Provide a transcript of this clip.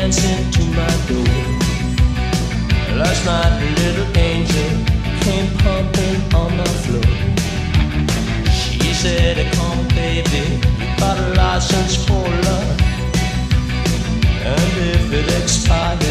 dancing to my door. Last night a little angel came pumping on my floor. She said, come baby, you got a license for love, and if it expires